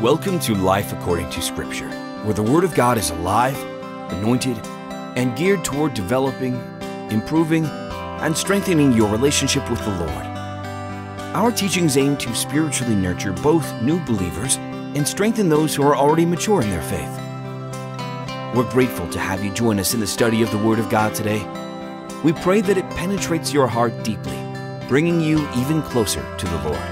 Welcome to Life According to Scripture, where the Word of God is alive, anointed, and geared toward developing, improving, and strengthening your relationship with the Lord. Our teachings aim to spiritually nurture both new believers and strengthen those who are already mature in their faith. We're grateful to have you join us in the study of the Word of God today. We pray that it penetrates your heart deeply, bringing you even closer to the Lord.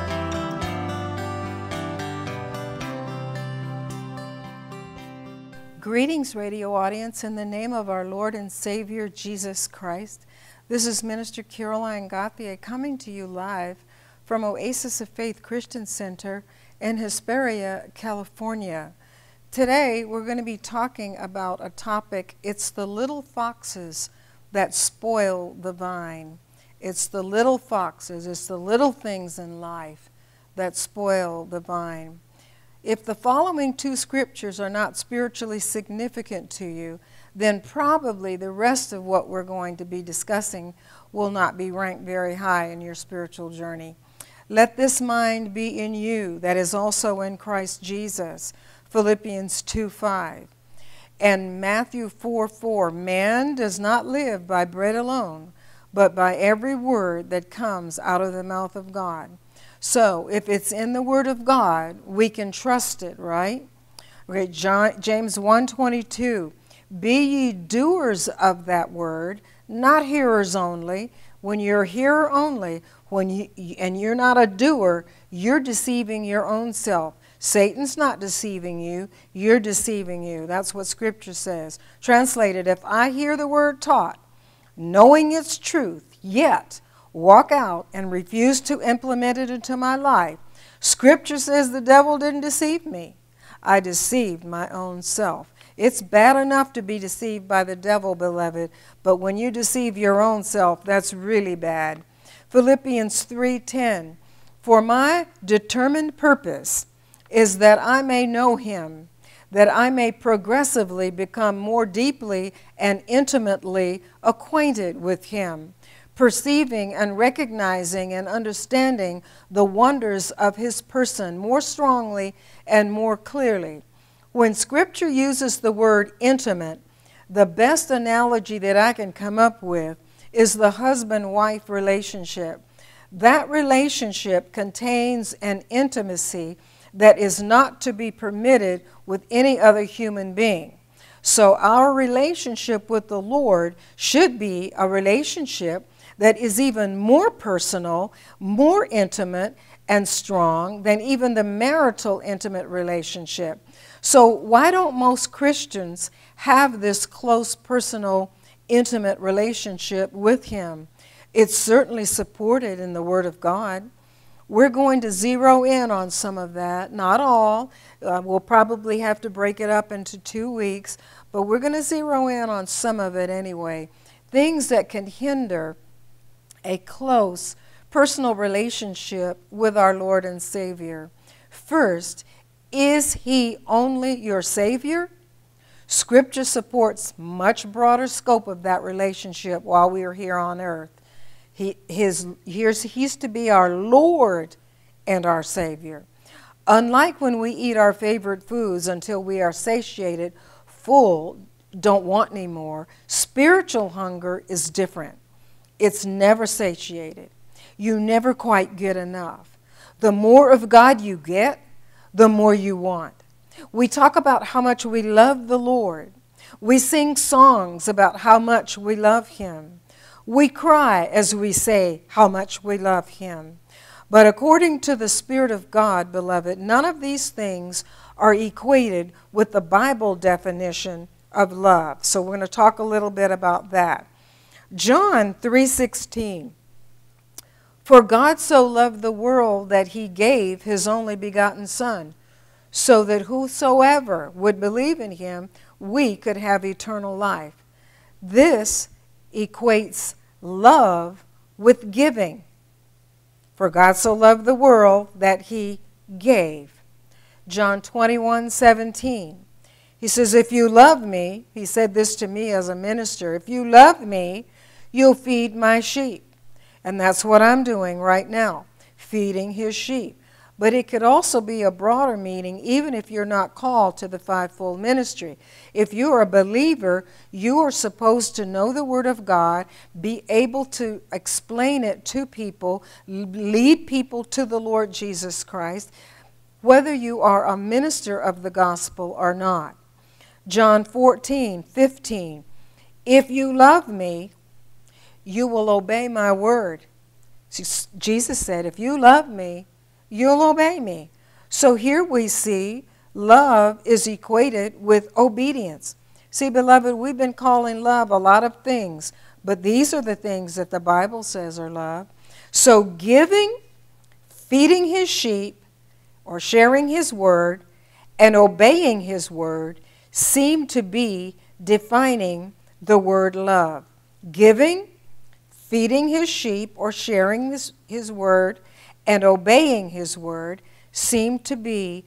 Greetings, radio audience, in the name of our Lord and Savior, Jesus Christ. This is Minister Caroline Gauthier coming to you live from Oasis of Faith Christian Center in Hesperia, California. Today, we're going to be talking about a topic. It's the little foxes that spoil the vine. It's the little foxes, it's the little things in life that spoil the vine. If the following two scriptures are not spiritually significant to you, then probably the rest of what we're going to be discussing will not be ranked very high in your spiritual journey. Let this mind be in you that is also in Christ Jesus, Philippians 2:5. And Matthew 4:4, man does not live by bread alone, but by every word that comes out of the mouth of God. So, if it's in the Word of God, we can trust it, right? Okay, James 1:22, be ye doers of that word, not hearers only. When you're a hearer only, and you're not a doer, you're deceiving your own self. Satan's not deceiving you, you're deceiving you. That's what Scripture says. Translated, if I hear the word taught, knowing its truth, yet walk out and refuse to implement it into my life, Scripture says the devil didn't deceive me. I deceived my own self. It's bad enough to be deceived by the devil, beloved, but when you deceive your own self, that's really bad. Philippians 3:10, for my determined purpose is that I may know him, that I may progressively become more deeply and intimately acquainted with him, perceiving and recognizing and understanding the wonders of his person more strongly and more clearly. When Scripture uses the word intimate, the best analogy that I can come up with is the husband-wife relationship. That relationship contains an intimacy that is not to be permitted with any other human being. So our relationship with the Lord should be a relationship that is even more personal, more intimate, and strong than even the marital intimate relationship. So why don't most Christians have this close, personal, intimate relationship with Him? It's certainly supported in the Word of God. We're going to zero in on some of that, not all. We'll probably have to break it up into 2 weeks, but we're going to zero in on some of it anyway. Things that can hinder a close personal relationship with our Lord and Savior. First, is He only your Savior? Scripture supports much broader scope of that relationship while we are here on earth. He's to be our Lord and our Savior. Unlike when we eat our favorite foods until we are satiated, full, don't want any more, spiritual hunger is different. It's never satiated. You never quite get enough. The more of God you get, the more you want. We talk about how much we love the Lord. We sing songs about how much we love Him. We cry as we say how much we love Him. But according to the Spirit of God, beloved, none of these things are equated with the Bible definition of love. So we're going to talk a little bit about that. John 3:16, for God so loved the world that He gave His only begotten Son, so that whosoever would believe in Him, we could have eternal life. This equates love with giving. For God so loved the world that He gave. John 21:17. He says, if you love me, He said this to me as a minister, if you love me, you'll feed my sheep. And that's what I'm doing right now, feeding His sheep. but it could also be a broader meaning even if you're not called to the fivefold ministry. If you are a believer, you are supposed to know the Word of God, be able to explain it to people, lead people to the Lord Jesus Christ, whether you are a minister of the gospel or not. John 14:15, if you love me, you will obey my word. Jesus said, if you love me, you'll obey me. So here we see love is equated with obedience. See, beloved, we've been calling love a lot of things, but these are the things that the Bible says are love. So giving, feeding his sheep, or sharing his word, and obeying his word seem to be defining the word love. Giving, feeding his sheep, or sharing his word, and obeying his word seem to be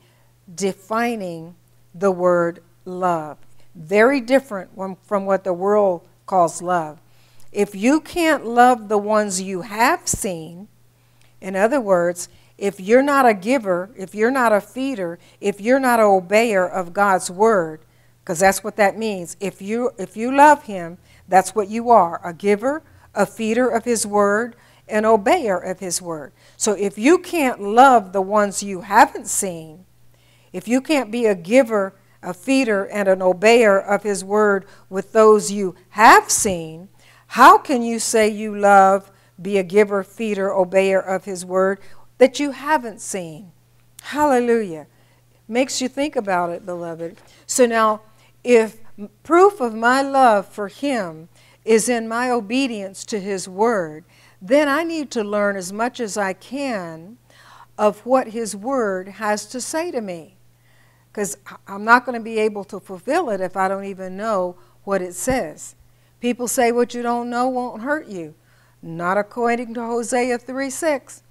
defining the word love. Very different from what the world calls love. If you can't love the ones you have seen, in other words, if you're not a giver, if you're not a feeder, if you're not an obeyer of God's word, because that's what that means. If you love him, that's what you are, a giver, a feeder of his word, an obeyer of his word. So if you can't love the ones you haven't seen, if you can't be a giver, a feeder, and an obeyer of his word with those you have seen, how can you say you love, be a giver, feeder, obeyer of his word that you haven't seen? Hallelujah. Makes you think about it, beloved. So now, if proof of my love for him is in my obedience to his word, then I need to learn as much as I can of what his word has to say to me. Because I'm not going to be able to fulfill it if I don't even know what it says. People say what you don't know won't hurt you. Not according to Hosea 3:6.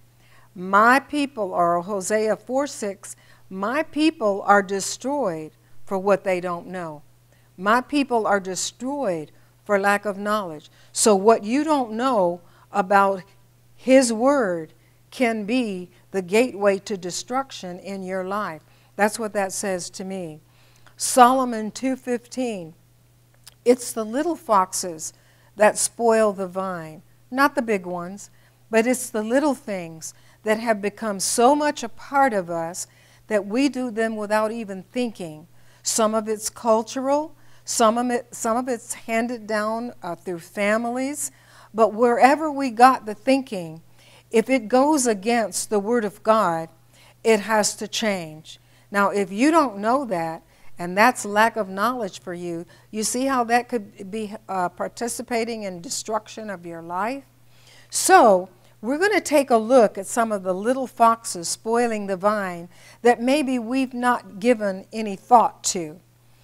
My people, or Hosea 4:6, my people are destroyed for what they don't know. My people are destroyed for lack of knowledge. So what you don't know about his word can be the gateway to destruction in your life. That's what that says to me. Solomon 2:15, it's the little foxes that spoil the vine, not the big ones, but it's the little things that have become so much a part of us that we do them without even thinking. Some of it's cultural, some of it's handed down through families, but wherever we got the thinking, if it goes against the Word of God, it has to change. Now, if you don't know that, and that's lack of knowledge for you, you see how that could be participating in destruction of your life? So, we're going to take a look at some of the little foxes spoiling the vine that maybe we've not given any thought to.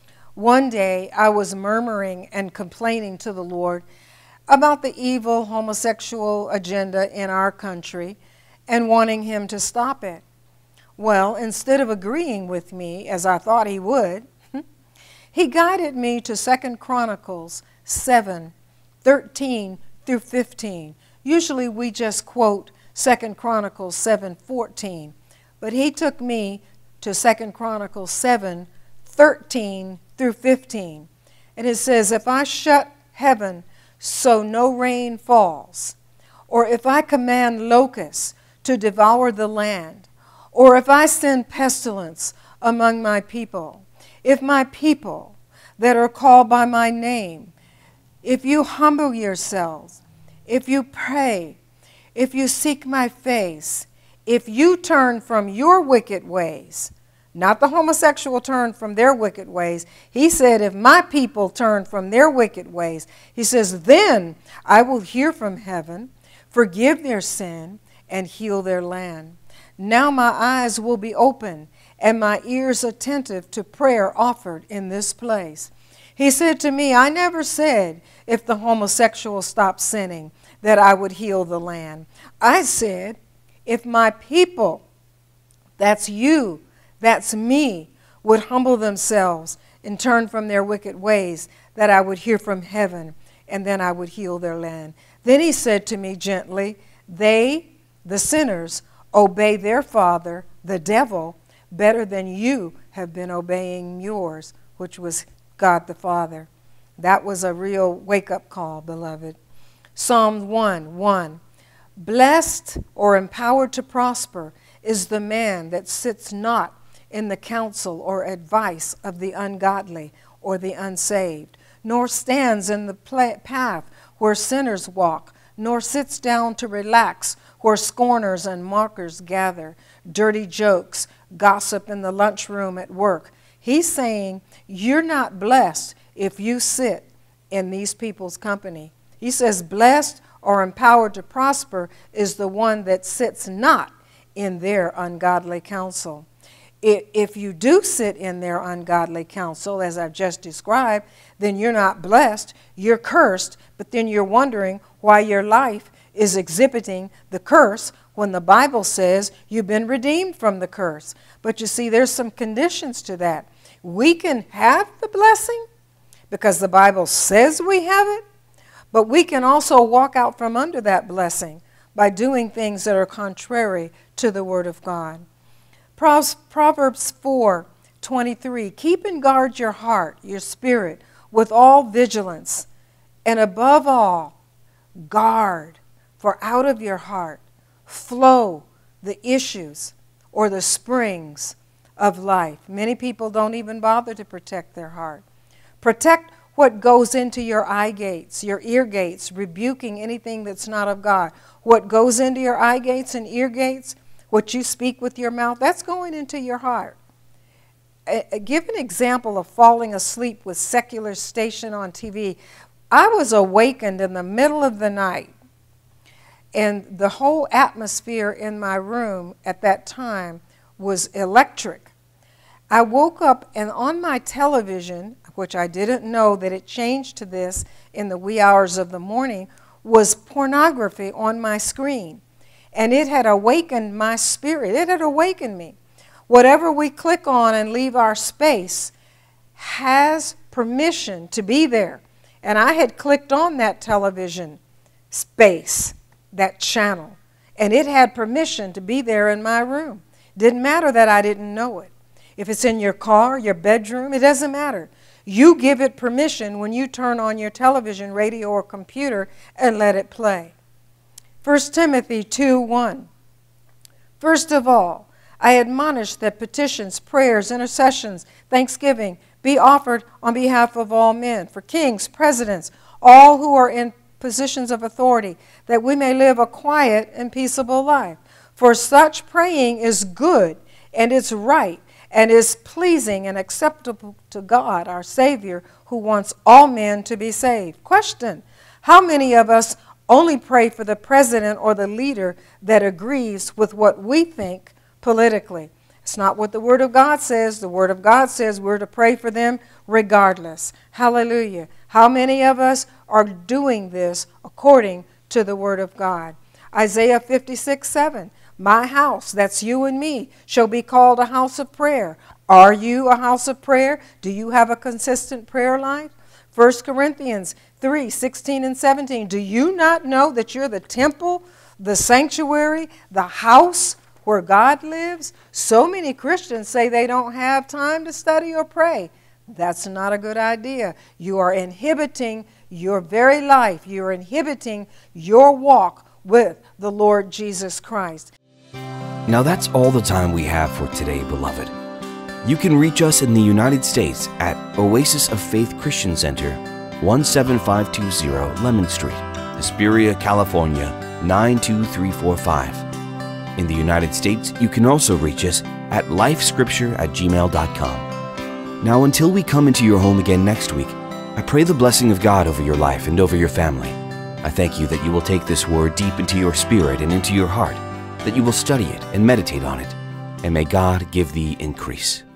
One day, I was murmuring and complaining to the Lord about the evil homosexual agenda in our country and wanting him to stop it. Well, instead of agreeing with me, as I thought he would, he guided me to 2 Chronicles 7:13 through 15. Usually we just quote 2 Chronicles 7:14, but he took me to 2 Chronicles 7:13 through 15. And it says, if I shut heaven so no rain falls, or if I command locusts to devour the land, or if I send pestilence among my people, if my people that are called by my name, if you humble yourselves, if you pray, if you seek my face, if you turn from your wicked ways, not the homosexual turn from their wicked ways. He said, if my people turn from their wicked ways, he says, then I will hear from heaven, forgive their sin, and heal their land. Now my eyes will be open and my ears attentive to prayer offered in this place. He said to me, I never said if the homosexual stopped sinning that I would heal the land. I said, if my people, that's you, that's me, would humble themselves and turn from their wicked ways, that I would hear from heaven and then I would heal their land. Then he said to me gently, they, the sinners, obey their father, the devil, better than you have been obeying yours, which was God the Father. That was a real wake-up call, beloved. Psalm 1:1. Blessed or empowered to prosper is the man that sits not in the counsel or advice of the ungodly or the unsaved, nor stands in the path where sinners walk, nor sits down to relax where scorners and mockers gather, dirty jokes, gossip in the lunchroom at work. He's saying you're not blessed if you sit in these people's company. He says blessed or empowered to prosper is the one that sits not in their ungodly counsel. If you do sit in their ungodly counsel, as I've just described, then you're not blessed, you're cursed, but then you're wondering why your life is exhibiting the curse when the Bible says you've been redeemed from the curse. But you see, there's some conditions to that. We can have the blessing because the Bible says we have it, but we can also walk out from under that blessing by doing things that are contrary to the Word of God. Proverbs 4:23, keep and guard your heart, your spirit, with all vigilance, and above all, guard, for out of your heart flow the issues or the springs of life. Many people don't even bother to protect their heart. Protect what goes into your eye gates, your ear gates, rebuking anything that's not of God. What goes into your eye gates and ear gates, what you speak with your mouth, that's going into your heart. Give an example of falling asleep with secular station on TV. I was awakened in the middle of the night, and the whole atmosphere in my room at that time was electric. I woke up, and on my television, which I didn't know that it changed to this in the wee hours of the morning, was pornography on my screen. And it had awakened my spirit. It had awakened me. Whatever we click on and leave our space has permission to be there. And I had clicked on that television space, that channel, and it had permission to be there in my room. Didn't matter that I didn't know it. If it's in your car, your bedroom, it doesn't matter. You give it permission when you turn on your television, radio, or computer and let it play. 1 Timothy 2:1. First of all, I admonish that petitions, prayers, intercessions, thanksgiving be offered on behalf of all men, for kings, presidents, all who are in positions of authority, that we may live a quiet and peaceable life. For such praying is good, and it's right, and is pleasing and acceptable to God, our Savior, who wants all men to be saved. Question: how many of us only pray for the president or the leader that agrees with what we think politically? It's not what the Word of God says. The Word of God says we're to pray for them regardless. Hallelujah. How many of us are doing this according to the Word of God? Isaiah 56:7. My house, that's you and me, shall be called a house of prayer. Are you a house of prayer? Do you have a consistent prayer life? 1 Corinthians 3:16 and 17. Do you not know that you're the temple, the sanctuary, the house where God lives? So many Christians say they don't have time to study or pray. That's not a good idea. You are inhibiting your very life. You're inhibiting your walk with the Lord Jesus Christ. Now that's all the time we have for today, beloved. You can reach us in the United States at Oasis of Faith Christian Center, 17520 Lemon Street, Hesperia, California, 92345. In the United States, you can also reach us at lifescripture@gmail.com. Now, until we come into your home again next week, I pray the blessing of God over your life and over your family. I thank you that you will take this word deep into your spirit and into your heart, that you will study it and meditate on it, and may God give thee increase.